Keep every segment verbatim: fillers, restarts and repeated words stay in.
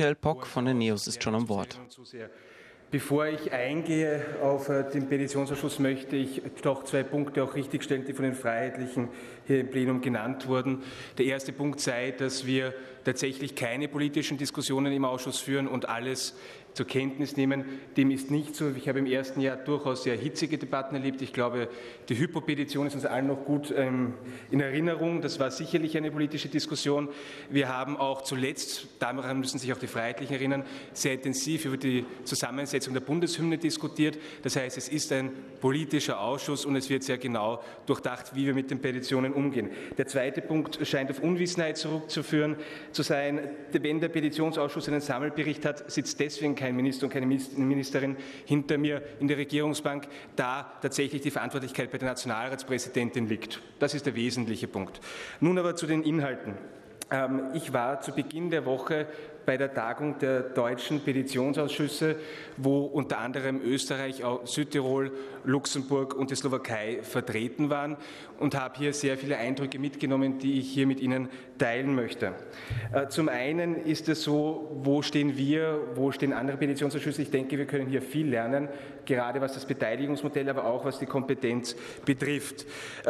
Michael Pock von den NEOS ist schon an Bord. Bevor ich eingehe auf den Petitionsausschuss, möchte ich doch zwei Punkte auch richtigstellen, die von den Freiheitlichen hier im Plenum genannt wurden. Der erste Punkt sei, dass wir tatsächlich keine politischen Diskussionen im Ausschuss führen und alles zur Kenntnis nehmen. Dem ist nicht so. Ich habe im ersten Jahr durchaus sehr hitzige Debatten erlebt. Ich glaube, die Hypo-Petition ist uns allen noch gut ähm, in Erinnerung. Das war sicherlich eine politische Diskussion. Wir haben auch zuletzt, daran müssen sich auch die Freiheitlichen erinnern, sehr intensiv über die Zusammensetzung der Bundeshymne diskutiert. Das heißt, es ist ein politischer Ausschuss und es wird sehr genau durchdacht, wie wir mit den Petitionen umgehen. Der zweite Punkt scheint auf Unwissenheit zurückzuführen zu sein. Wenn der Petitionsausschuss einen Sammelbericht hat, sitzt deswegen kein Minister und keine Ministerin hinter mir in der Regierungsbank, da tatsächlich die Verantwortlichkeit bei der Nationalratspräsidentin liegt. Das ist der wesentliche Punkt. Nun aber zu den Inhalten. Ich war zu Beginn der Woche bei der Tagung der deutschen Petitionsausschüsse, wo unter anderem Österreich, Südtirol, Luxemburg und die Slowakei vertreten waren und habe hier sehr viele Eindrücke mitgenommen, die ich hier mit Ihnen teilen möchte. Zum einen ist es so, wo stehen wir, wo stehen andere Petitionsausschüsse? Ich denke, wir können hier viel lernen, gerade was das Beteiligungsmodell, aber auch was die Kompetenz betrifft.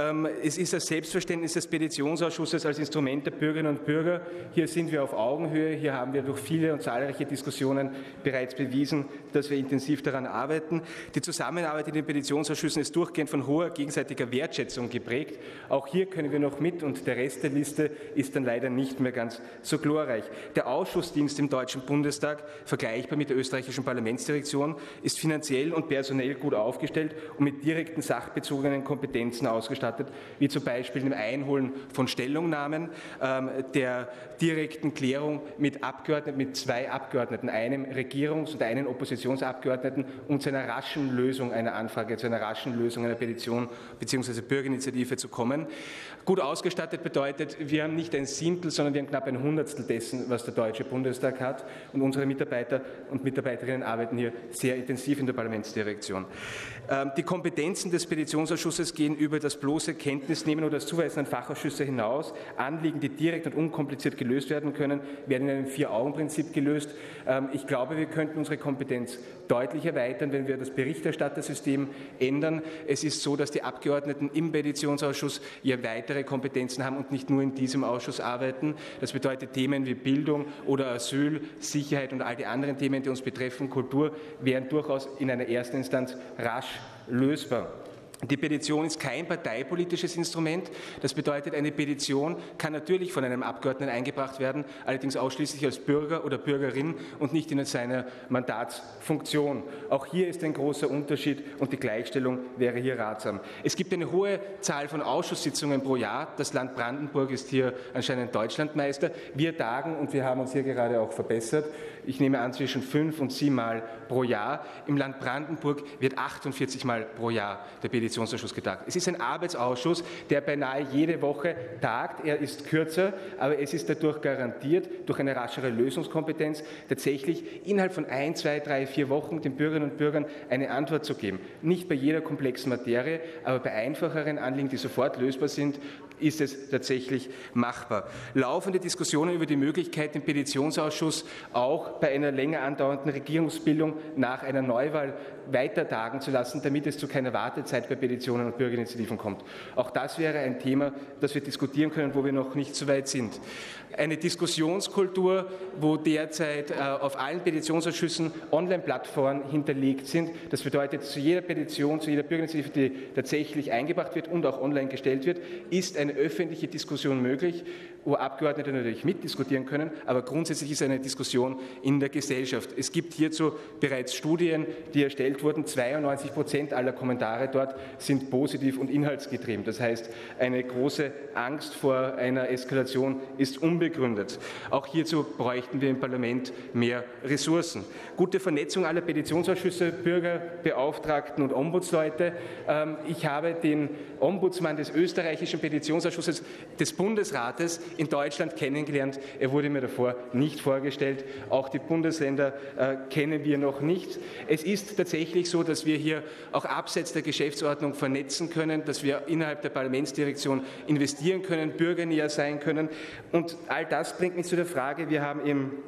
Es ist das Selbstverständnis des Petitionsausschusses als Instrument der Bürgerinnen und Bürger. Hier sind wir auf Augenhöhe, hier haben wir durch viele und zahlreiche Diskussionen bereits bewiesen, dass wir intensiv daran arbeiten. Die Zusammenarbeit in den Petitionsausschüssen ist durchgehend von hoher gegenseitiger Wertschätzung geprägt. Auch hier können wir noch mit und der Rest der Liste ist dann leider nicht mehr ganz so glorreich. Der Ausschussdienst im Deutschen Bundestag, vergleichbar mit der österreichischen Parlamentsdirektion, ist finanziell und personell gut aufgestellt und mit direkten sachbezogenen Kompetenzen ausgestattet, wie zum Beispiel dem Einholen von Stellungnahmen, ähm, der direkten Klärung mit Abgeordneten, mit zwei Abgeordneten, einem Regierungs- und einem Oppositionsabgeordneten und zu einer raschen Lösung einer Anfrage, zu einer raschen Lösung einer Petition bzw. Bürgerinitiative zu kommen. Gut ausgestattet bedeutet, wir haben nicht ein Siebtel, sondern wir haben knapp ein Hundertstel dessen, was der Deutsche Bundestag hat. Und unsere Mitarbeiter und Mitarbeiterinnen arbeiten hier sehr intensiv in der Parlamentsdirektion. Die Kompetenzen des Petitionsausschusses gehen über das bloße Kenntnisnehmen oder das Zuweisen an Fachausschüsse hinaus. Anliegen, die direkt und unkompliziert gelöst werden können, werden in einem Vier-Augen-Prinzip gelöst. Ich glaube, wir könnten unsere Kompetenz deutlich erweitern, wenn wir das Berichterstattersystem ändern. Es ist so, dass die Abgeordneten im Petitionsausschuss ja weitere Kompetenzen haben und nicht nur in diesem Ausschuss arbeiten. Das bedeutet, Themen wie Bildung oder Asyl, Sicherheit und all die anderen Themen, die uns betreffen, Kultur, wären durchaus in einer ersten Instanz rasch lösbar. Die Petition ist kein parteipolitisches Instrument. Das bedeutet, eine Petition kann natürlich von einem Abgeordneten eingebracht werden, allerdings ausschließlich als Bürger oder Bürgerin und nicht in seiner Mandatsfunktion. Auch hier ist ein großer Unterschied und die Gleichstellung wäre hier ratsam. Es gibt eine hohe Zahl von Ausschusssitzungen pro Jahr. Das Land Brandenburg ist hier anscheinend Deutschlandmeister. Wir tagen, und wir haben uns hier gerade auch verbessert, ich nehme an zwischen fünf und sieben Mal pro Jahr. Im Land Brandenburg wird achtundvierzig Mal pro Jahr der Petitionsausschuss getagt. Es ist ein Arbeitsausschuss, der beinahe jede Woche tagt. Er ist kürzer, aber es ist dadurch garantiert, durch eine raschere Lösungskompetenz tatsächlich innerhalb von ein, zwei, drei, vier Wochen den Bürgerinnen und Bürgern eine Antwort zu geben. Nicht bei jeder komplexen Materie, aber bei einfacheren Anliegen, die sofort lösbar sind, ist es tatsächlich machbar. Laufende Diskussionen über die Möglichkeit, den Petitionsausschuss auch bei einer länger andauernden Regierungsbildung nach einer Neuwahl weiter tagen zu lassen, damit es zu keiner Wartezeit bei Petitionen und Bürgerinitiativen kommt. Auch das wäre ein Thema, das wir diskutieren können, wo wir noch nicht so weit sind. Eine Diskussionskultur, wo derzeit äh, auf allen Petitionsausschüssen Online-Plattformen hinterlegt sind. Das bedeutet, zu jeder Petition, zu jeder Bürgerinitiative, die tatsächlich eingebracht wird und auch online gestellt wird, ist eine öffentliche Diskussion möglich, wo Abgeordnete natürlich mitdiskutieren können, aber grundsätzlich ist eine Diskussion in der Gesellschaft. Es gibt hierzu bereits Studien, die erstellt wurden. zweiundneunzig Prozent aller Kommentare dort sind positiv und inhaltsgetrieben. Das heißt, eine große Angst vor einer Eskalation ist unbegründet. Auch hierzu bräuchten wir im Parlament mehr Ressourcen. Gute Vernetzung aller Petitionsausschüsse, Bürger, Beauftragten und Ombudsleute. Ich habe den Ombudsmann des österreichischen Petitionsausschusses des Bundesrates in Deutschland kennengelernt. Er wurde mir davor nicht vorgestellt. Auch die Bundesländer äh, kennen wir noch nicht. Es ist tatsächlich so, dass wir hier auch abseits der Geschäftsordnung vernetzen können, dass wir innerhalb der Parlamentsdirektion investieren können, bürgernäher sein können. Und all das bringt mich zu der Frage, wir haben im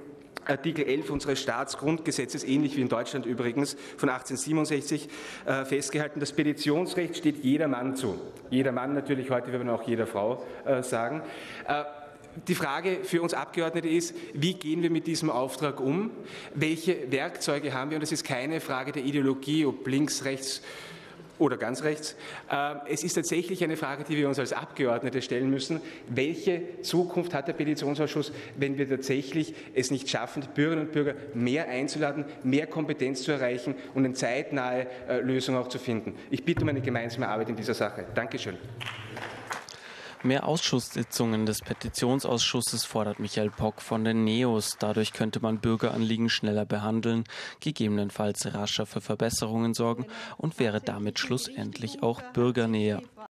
Artikel elf unseres Staatsgrundgesetzes, ähnlich wie in Deutschland übrigens, von achtzehnhundertsiebenundsechzig äh, festgehalten. Das Petitionsrecht steht jedermann zu. Jeder Mann natürlich, heute würde man auch jeder Frau äh, sagen. Äh, Die Frage für uns Abgeordnete ist, wie gehen wir mit diesem Auftrag um? Welche Werkzeuge haben wir? Und es ist keine Frage der Ideologie, ob links, rechts oder ganz rechts. Es ist tatsächlich eine Frage, die wir uns als Abgeordnete stellen müssen. Welche Zukunft hat der Petitionsausschuss, wenn wir tatsächlich es nicht schaffen, die Bürgerinnen und Bürger mehr einzuladen, mehr Kompetenz zu erreichen und eine zeitnahe Lösung auch zu finden? Ich bitte um eine gemeinsame Arbeit in dieser Sache. Dankeschön. Mehr Ausschusssitzungen des Petitionsausschusses fordert Michael Pock von den Neos. Dadurch könnte man Bürgeranliegen schneller behandeln, gegebenenfalls rascher für Verbesserungen sorgen und wäre damit schlussendlich auch bürgernäher.